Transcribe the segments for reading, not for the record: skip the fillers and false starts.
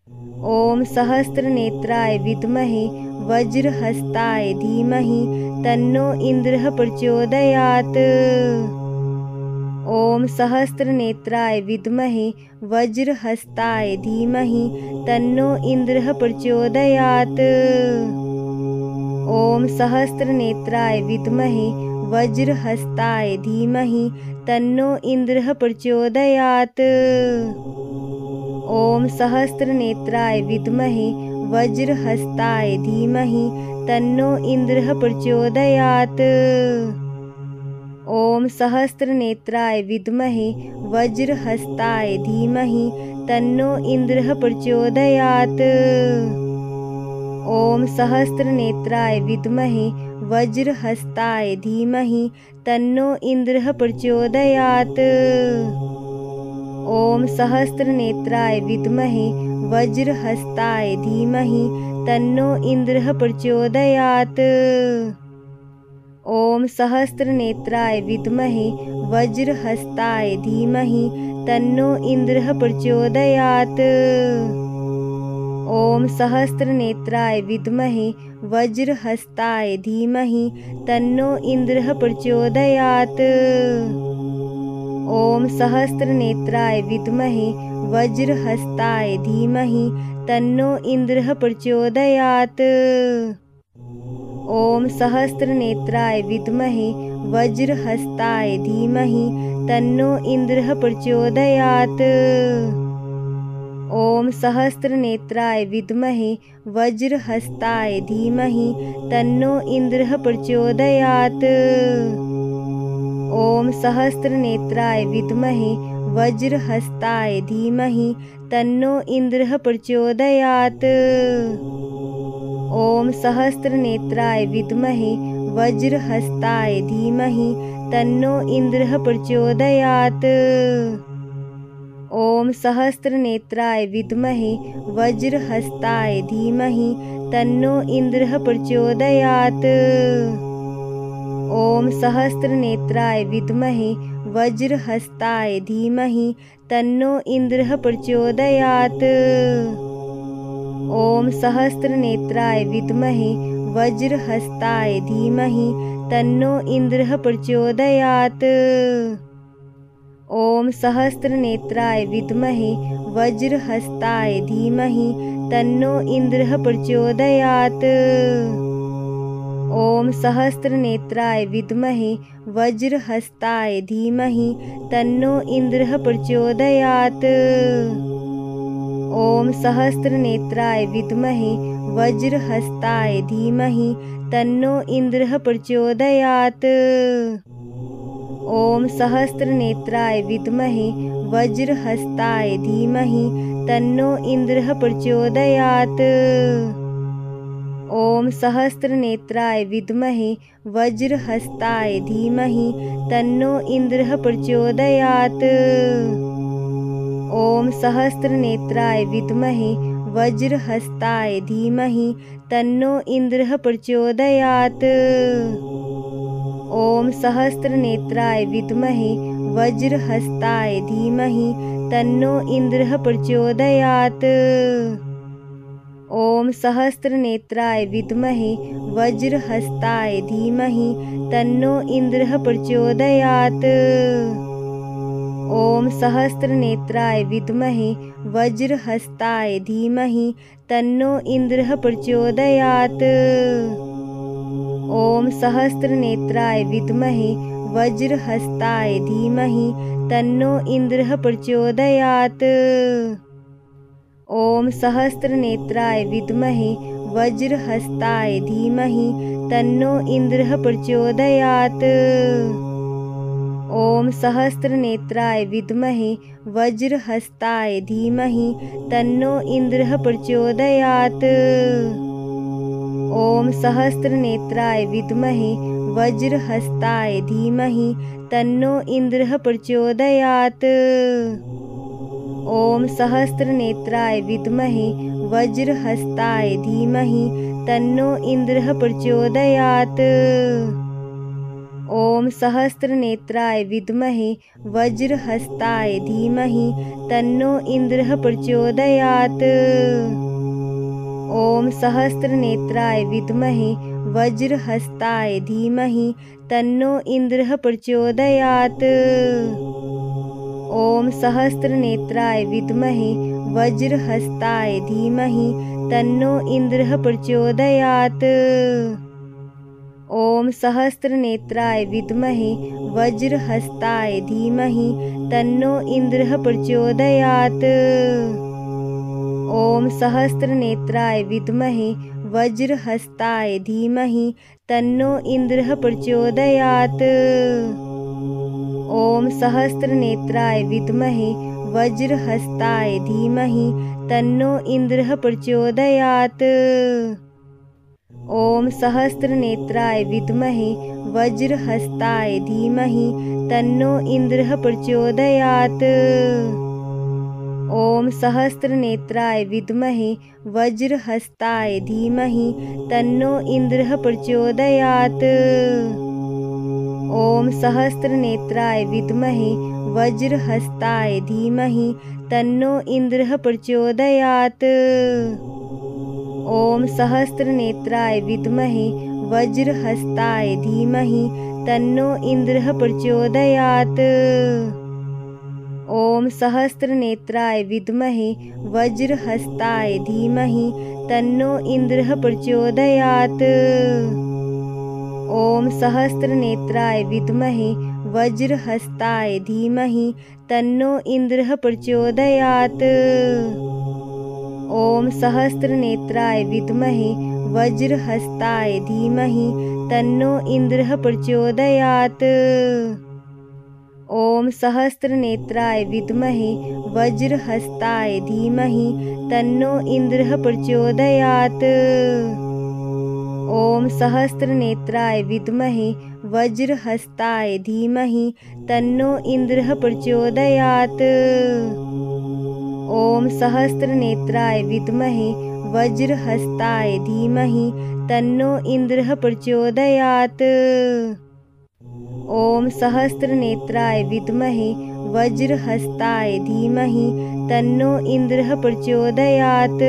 ॐ सहस्रनेत्राय विद्महे वज्रहस्ताय धीमहि तन्नो इन्द्रः प्रचोदयात्। ॐ सहस्रनेत्राय विद्महे वज्रहस्ताय धीमहि तन्नो इन्द्रः प्रचोदयात्। ॐ सहस्रनेत्राय विद्महे वज्रहस्ताय धीमहि तन्नो इन्द्रः प्रचोदयात्। ॐ सहस्रनेत्राय विद्महे वज्रहस्ताय धीमहि तन्नो इन्द्रः प्रचोदयात्। ॐ सहस्रनेत्राय विद्महे वज्रहस्ताय धीमहि तन्नो इन्द्रः प्रचोदयात्। ॐ सहस्रनेत्राय विद्महे वज्रहस्ताय धीमहि तन्नो इन्द्रः प्रचोदयात्। ॐ सहस्रनेत्राय विद्महे वज्रहस्ताय धीमहि तन्नो इन्द्रः प्रचोदयात्। ॐ सहस्रनेत्राय विद्महे वज्रहस्ताय धीमहि तन्नो इन्द्रः प्रचोदयात्। ॐ सहस्रनेत्राय विद्महे वज्रहस्ताय धीमहि तन्नो इन्द्रः प्रचोदयात्। ॐ सहस्रनेत्राय विद्महे वज्रहस्ताय धीमहि तन्नो इन्द्रः प्रचोदयात्। ॐ सहस्रनेत्राय विद्महे वज्रहस्ताय धीमहि तन्नो इन्द्रः प्रचोदयात्। ॐ सहस्रनेत्राय विद्महे वज्रहस्ताय धीमहि तन्नो इन्द्रः प्रचोदयात्। ॐ सहस्रनेत्राय विद्महे वज्रहस्ताय धीमहि तन्नो इन्द्रः प्रचोदयात्। ॐ सहस्रनेत्राय विद्महे वज्रहस्ताय धीमहि तन्नो इन्द्रः प्रचोदयात्। ॐ सहस्रनेत्राय विद्महे वज्रहस्ताय धीमहि तन्नो इन्द्रः प्रचोदयात्। ॐ सहस्रनेत्राय विद्महे वज्रहस्ताय धीमहि तन्नो इन्द्रः प्रचोदयात्। ॐ सहस्रनेत्राय विद्महे वज्रहस्ताय धीमहि तन्नो इन्द्रः प्रचोदयात्। ॐ सहस्रनेत्राय विद्महे वज्रहस्ताय धीमहि तन्नो इन्द्रः प्रचोदयात्। ॐ सहस्रनेत्राय विद्महे वज्रहस्ताय धीमहि तन्नो इन्द्रः प्रचोदयात्। ॐ सहस्रनेत्राय विद्महे वज्रहस्ताय धीमहि तन्नो इन्द्रः प्रचोदयात्। ॐ सहस्रनेत्राय विद्महे वज्रहस्ताय धीमहि तन्नो इन्द्रः प्रचोदयात्। ॐ सहस्रनेत्राय विद्महे वज्रहस्ताय धीमहि तन्नो इन्द्रः प्रचोदयात्। ॐ सहस्रनेत्राय विद्महे वज्रहस्ताय धीमहि तन्नो इन्द्रः प्रचोदयात्। ॐ सहस्रनेत्राय विद्महे वज्रहस्ताय धीमहि तन्नो इन्द्रः प्रचोदयात्। ॐ सहस्रनेत्राय विद्महे वज्रहस्ताय धीमहि तन्नो इन्द्रः प्रचोदयात्। ॐ सहस्रनेत्राय विद्महे वज्रहस्ताय धीमहि तन्नो इन्द्रः प्रचोदयात्। ॐ सहस्रनेत्राय विद्महे वज्रहस्ताय धीमहि तन्नो इन्द्रः प्रचोदयात्। ॐ सहस्रनेत्राय विद्महे वज्रहस्ताय धीमहि तन्नो इन्द्रः प्रचोदयात्। ॐ सहस्रनेत्राय विद्महे वज्रहस्ताय धीमहि तन्नो इन्द्रः प्रचोदयात्। ॐ सहस्रनेत्राय विद्महे वज्रहस्ताय धीमहि तन्नो इन्द्रः प्रचोदयात्। ॐ सहस्रनेत्राय विद्महे वज्रहस्ताय धीमहि तन्नो इन्द्रः प्रचोदयात्। ॐ सहस्रनेत्राय विद्महे वज्रहस्ताय धीमहि तन्नो इन्द्रः प्रचोदयात्। ॐ सहस्रनेत्राय विद्महे वज्रहस्ताय धीमहि तन्नो इन्द्रः प्रचोदयात्। ॐ सहस्रनेत्राय विद्महे वज्रहस्ताय धीमहि तन्नो इन्द्रः प्रचोदयात्। ॐ सहस्रनेत्राय विद्महे वज्रहस्ताय धीमहि तन्नो इन्द्रः प्रचोदयात्। ॐ सहस्रनेत्राय विद्महे वज्रहस्ताय धीमहि तन्नो इन्द्रः प्रचोदयात्। ॐ सहस्रनेत्राय विद्महे वज्रहस्ताय धीमहि तन्नो इन्द्रः प्रचोदयात्। ॐ सहस्रनेत्राय विद्महे वज्रहस्ताय धीमहि तन्नो इन्द्रः प्रचोदयात्। ॐ सहस्रनेत्राय विद्महे वज्रहस्ताय धीमहि तन्नो इन्द्रः प्रचोदयात्। ॐ सहस्रनेत्राय विद्महे वज्रहस्ताय धीमहि तन्नो इन्द्रः प्रचोदयात्। ॐ सहस्रनेत्राय विद्महे वज्रहस्ताय धीमहि तन्नो इन्द्रः प्रचोदयात्। ॐ सहस्रनेत्राय विद्महे वज्रहस्ताय धीमहि तन्नो इन्द्रः प्रचोदयात्। ॐ सहस्रनेत्राय विद्महे वज्रहस्ताय धीमहि तन्नो इन्द्रः प्रचोदयात्। ॐ सहस्रनेत्राय विद्महे वज्रहस्ताय धीमहि तन्नो इन्द्रः प्रचोदयात्। ॐ सहस्रनेत्राय विद्महे वज्रहस्ताय धीमहि तन्नो इन्द्रः प्रचोदयात्। ॐ सहस्रनेत्राय विद्महे वज्रहस्ताय धीमहि तन्नो इन्द्रः प्रचोदयात्। ॐ सहस्रनेत्राय विद्महे वज्रहस्ताय धीमहि तन्नो इन्द्रः प्रचोदयात्। ॐ सहस्रनेत्राय विद्महे वज्रहस्ताय धीमहि तन्नो इन्द्रः प्रचोदयात्।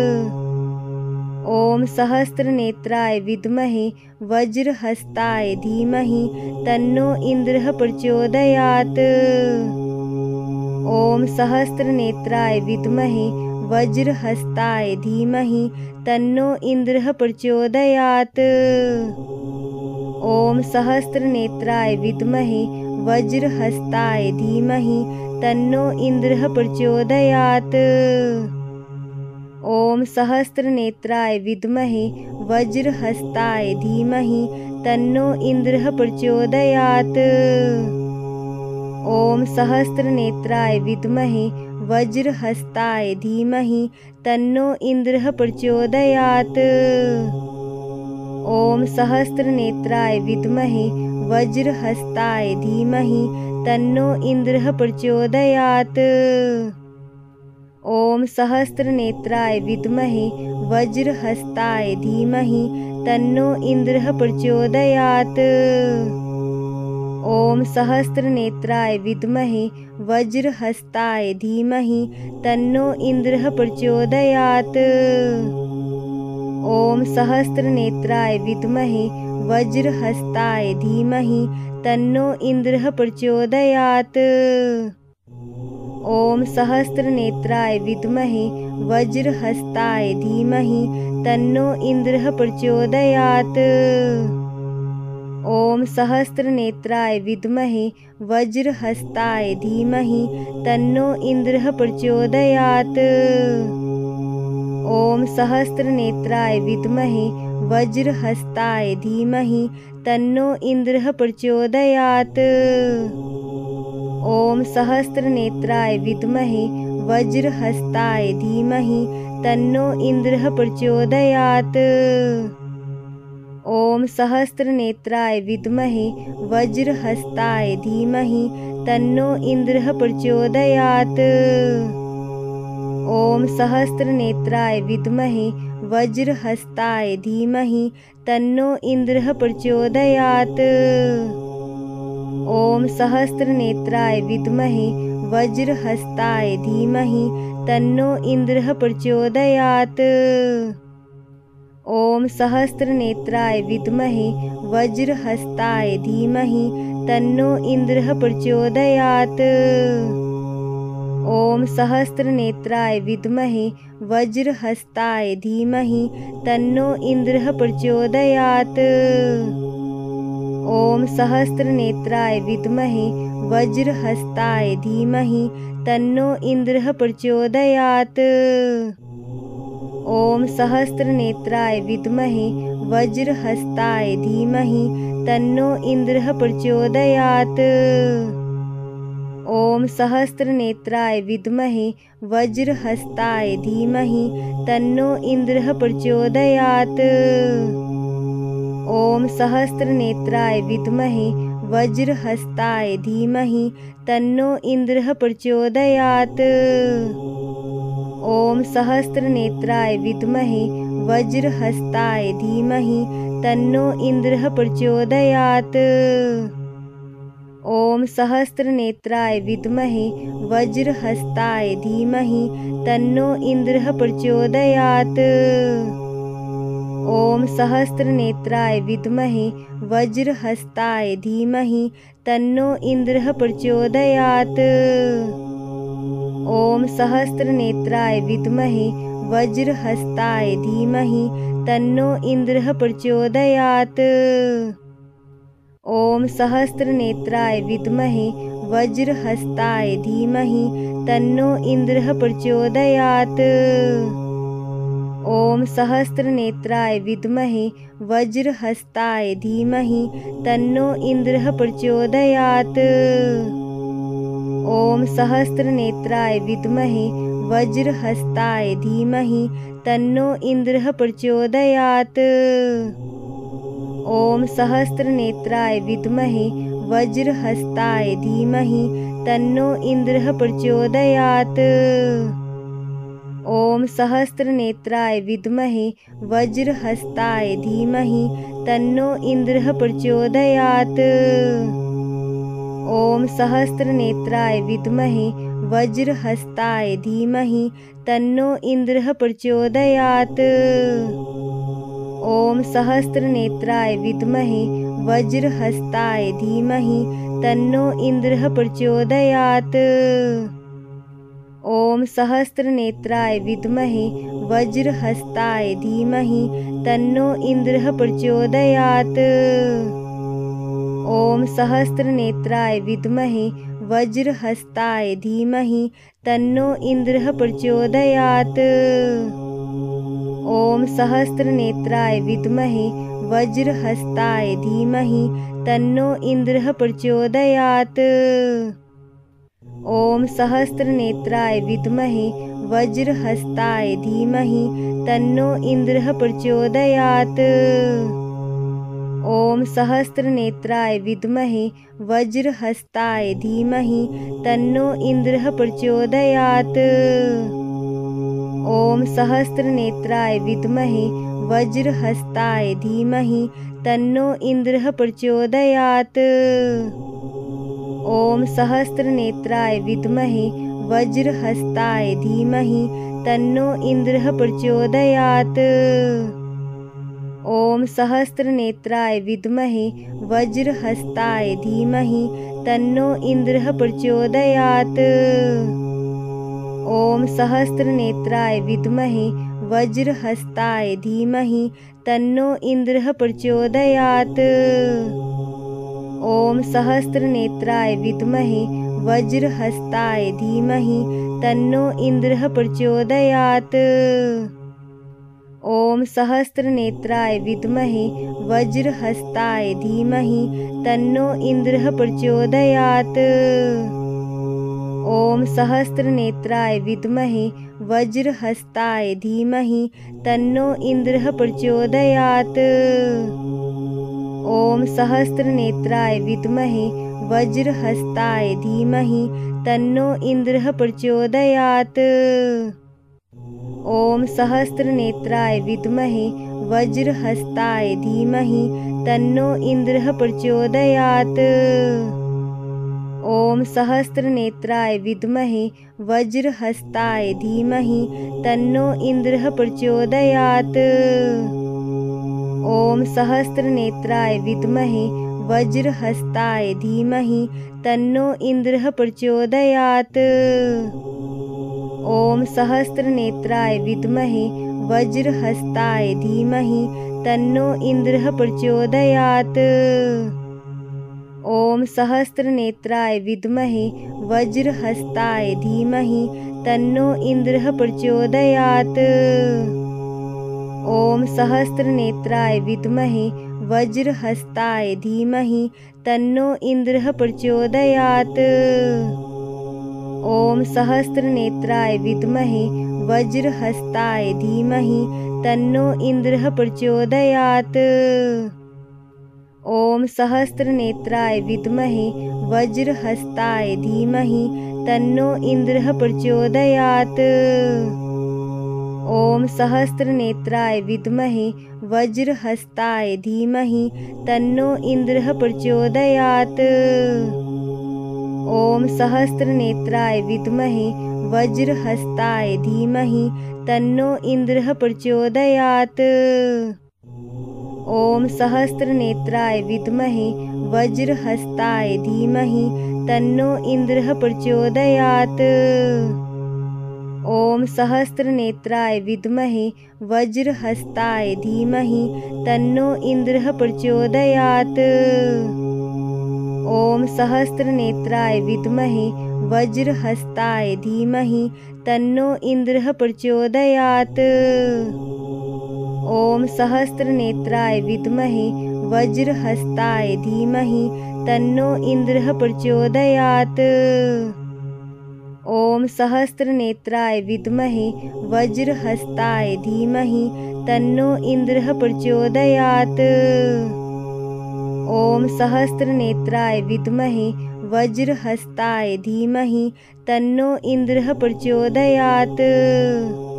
ॐ सहस्रनेत्राय विद्महे वज्रहस्ताय धीमहि तन्नो इन्द्रः प्रचोदयात्। ॐ सहस्रनेत्राय विद्महे वज्रहस्ताय धीमहि तन्नो इन्द्रः प्रचोदयात्। ॐ सहस्रनेत्राय विद्महे वज्रहस्ताय धीमहि तन्नो इन्द्रः प्रचोदयात्। ॐ सहस्रनेत्राय विद्महे वज्रहस्ताय धीमहि तन्नो इन्द्रः प्रचोदयात्। ॐ सहस्रनेत्राय विद्महे वज्रहस्ताय धीमहि तन्नो इन्द्रः प्रचोदयात्। ॐ सहस्रनेत्राय विद्महे वज्रहस्ताय धीमहि तन्नो इन्द्रः प्रचोदयात्। ॐ सहस्रनेत्राय विद्महे वज्रहस्ताय धीमहि तन्नो इन्द्रः प्रचोदयात्। ॐ सहस्रनेत्राय विद्महे वज्रहस्ताय धीमहि तन्नो इन्द्रः प्रचोदयात्। ॐ सहस्रनेत्राय विद्महे वज्रहस्ताय धीमहि तन्नो इन्द्रः प्रचोदयात्। ॐ सहस्रनेत्राय विद्महे वज्रहस्ताय धीमहि तन्नो इन्द्रः प्रचोदयात्। ॐ सहस्रनेत्राय विद्महे वज्रहस्ताय धीमहि तन्नो इन्द्रः प्रचोदयात्। ॐ सहस्रनेत्राय विद्महे वज्रहस्ताय धीमहि तन्नो इन्द्रः प्रचोदयात्। ॐ सहस्रनेत्राय विद्महे वज्रहस्ताय धीमहि तन्नो इन्द्रः प्रचोदयात्। ॐ सहस्रनेत्राय विद्महे वज्रहस्ताय धीमहि तन्नो इन्द्रः प्रचोदयात्। ॐ सहस्रनेत्राय विद्महे वज्रहस्ताय धीमहि तन्नो इन्द्रः प्रचोदयात्। ॐ सहस्रनेत्राय विद्महे वज्रहस्ताय धीमहि तन्नो इन्द्रः प्रचोदयात्। ॐ सहस्रनेत्राय विद्महे वज्रहस्ताय धीमहि तन्नो इन्द्रः प्रचोदयात्। ॐ सहस्रनेत्राय विद्महे वज्रहस्ताय धीमहि तन्नो इन्द्रः प्रचोदयात्। ॐ सहस्रनेत्राय विद्महे वज्रहस्ताय धीमहि तन्नो इन्द्रः प्रचोदयात्। ॐ सहस्रनेत्राय विद्महे वज्रहस्ताय धीमहि तन्नो इन्द्रः प्रचोदयात्। ॐ सहस्रनेत्राय विद्महे वज्रहस्ताय धीमहि तन्नो इन्द्रः प्रचोदयात्। ॐ सहस्रनेत्राय विद्महे वज्रहस्ताय धीमहि तन्नो इन्द्रः प्रचोदयात्। ॐ सहस्रनेत्राय विद्महे वज्रहस्ताय धीमहि तन्नो इन्द्रः प्रचोदयात्। ॐ सहस्रनेत्राय विद्महे वज्रहस्ताय धीमहि तन्नो इन्द्रः प्रचोदयात्। ॐ सहस्रनेत्राय विद्महे वज्रहस्ताय धीमहि तन्नो इन्द्रः प्रचोदयात्। ॐ सहस्रनेत्राय विद्महे वज्रहस्ताय धीमहि तन्नो इन्द्रः प्रचोदयात्। ॐ सहस्रनेत्राय विद्महे वज्रहस्ताय धीमहि तन्नो इन्द्रः प्रचोदयात्। ॐ सहस्रनेत्राय विद्महे वज्रहस्ताय धीमहि तन्नो इन्द्रः प्रचोदयात्। ॐ सहस्रनेत्राय विद्महे वज्रहस्ताय धीमहि तन्नो इन्द्रः प्रचोदयात्। ॐ सहस्रनेत्राय विद्महे वज्रहस्ताय धीमहि तन्नो इन्द्रः प्रचोदयात्। ॐ सहस्रनेत्राय विद्महे वज्रहस्ताय धीमहि तन्नो इन्द्रः प्रचोदयात्। ॐ सहस्रनेत्राय विद्महे वज्रहस्ताय धीमहि तन्नो इन्द्रः प्रचोदयात्। ॐ सहस्रनेत्राय विद्महे वज्रहस्ताय धीमहि तन्नो इन्द्रः प्रचोदयात्। ॐ सहस्रनेत्राय विद्महे वज्रहस्ताय धीमहि तन्नो इन्द्रः प्रचोदयात्। ॐ सहस्रनेत्राय विद्महे वज्रहस्ताय धीमहि तन्नो इन्द्रः प्रचोदयात्। ॐ सहस्रनेत्राय विद्महे वज्रहस्ताय धीमहि तन्नो इन्द्रः प्रचोदयात्। ॐ सहस्रनेत्राय विद्महे वज्रहस्ताय धीमहि तन्नो इन्द्रः प्रचोदयात्। ॐ सहस्रनेत्राय विद्महे वज्रहस्ताय धीमहि तन्नो इन्द्रः प्रचोदयात्। ॐ सहस्रनेत्राय विद्महे वज्रहस्ताय धीमहि तन्नो इन्द्रः प्रचोदयात्। ॐ सहस्रनेत्राय विद्महे वज्रहस्ताय धीमहि तन्नो इन्द्रः प्रचोदयात्। ॐ सहस्रनेत्राय विद्महे वज्रहस्ताय धीमहि तन्नो इन्द्रः प्रचोदयात्। ॐ सहस्रनेत्राय विद्महे वज्रहस्ताय धीमहि तन्नो इन्द्रः प्रचोदयात्। ॐ सहस्रनेत्राय विद्महे वज्रहस्ताय धीमहि तन्नो इन्द्रः प्रचोदयात्। ॐ सहस्रनेत्राय विद्महे वज्रहस्ताय धीमहि तन्नो इन्द्रः प्रचोदयात्। ॐ सहस्रनेत्राय विद्महे वज्रहस्ताय धीमहि तन्नो इन्द्रः प्रचोदयात्। ॐ सहस्रनेत्राय विद्महे वज्रहस्ताय धीमहि तन्नो इन्द्रः प्रचोदयात्। ॐ सहस्रनेत्राय विद्महे वज्रहस्ताय धीमहि तन्नो इन्द्रः प्रचोदयात्। ॐ सहस्रनेत्राय विद्महे वज्रहस्ताय धीमहि तन्नो इन्द्रः प्रचोदयात्। ॐ सहस्रनेत्राय विद्महे वज्रहस्ताय धीमहि तन्नो इन्द्रः प्रचोदयात्। ॐ सहस्रनेत्राय विद्महे वज्रहस्ताय धीमहि तन्नो इन्द्रः प्रचोदयात्। ॐ सहस्रनेत्राय विद्महे वज्रहस्ताय धीमहि तन्नो इन्द्रः प्रचोदयात्। ॐ सहस्रनेत्राय विद्महे वज्रहस्ताय धीमहि तन्नो इन्द्रः प्रचोदयात्। ॐ सहस्रनेत्राय विद्महे वज्रहस्ताय धीमहि तन्नो इन्द्रः प्रचोदयात्। ॐ सहस्रनेत्राय विद्महे वज्रहस्ताय धीमहि तन्नो इन्द्रः प्रचोदयात्। ॐ सहस्रनेत्राय विद्महे वज्रहस्ताय धीमहि तन्नो इन्द्रः प्रचोदयात्। ॐ सहस्रनेत्राय विद्महे वज्रहस्ताय धीमहि तन्नो इन्द्रः प्रचोदयात्। ॐ सहस्रनेत्राय विद्महे वज्रहस्ताय धीमहि तन्नो इन्द्रः प्रचोदयात्। ॐ सहस्रनेत्राय विद्महे वज्रहस्ताय धीमहि तन्नो इन्द्रः प्रचोदयात्। ॐ सहस्रनेत्राय विद्महे वज्रहस्ताय धीमहि तन्नो इन्द्रः प्रचोदयात्। ॐ सहस्रनेत्राय विद्महे वज्रहस्ताय धीमहि तन्नो इन्द्रः प्रचोदयात्। ॐ सहस्रनेत्राय विद्महे वज्रहस्ताय धीमहि तन्नो इन्द्रः प्रचोदयात्। ॐ सहस्रनेत्राय विद्महे वज्रहस्ताय धीमहि तन्नो इन्द्रः प्रचोदयात्।